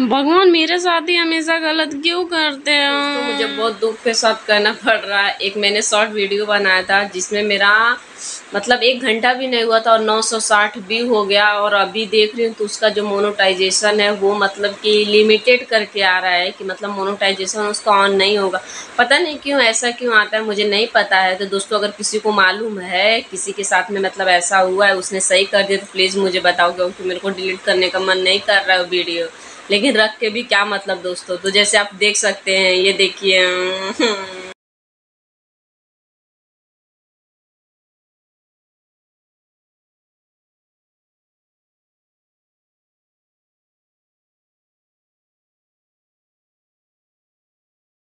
भगवान मेरे साथ ही हमेशा गलत क्यों करते हैं। दोस्तों मुझे बहुत दुख के साथ कहना पड़ रहा है, एक मैंने शॉर्ट वीडियो बनाया था जिसमें मेरा मतलब 1 घंटा भी नहीं हुआ था और 960 व्यू हो गया, और अभी देख रही हूँ तो उसका जो मोनेटाइजेशन है वो मतलब कि लिमिटेड करके आ रहा है कि मतलब मोनेटाइजेशन उसका ऑन नहीं होगा। पता नहीं क्यों ऐसा क्यों आता है, मुझे नहीं पता है। तो दोस्तों अगर किसी को मालूम है, किसी के साथ में मतलब ऐसा हुआ है, उसने सही कर दिया तो प्लीज़ मुझे बताओ, क्योंकि मेरे को डिलीट करने का मन नहीं कर रहा है वीडियो, लेकिन रख के भी क्या मतलब दोस्तों। तो जैसे आप देख सकते हैं, ये देखिए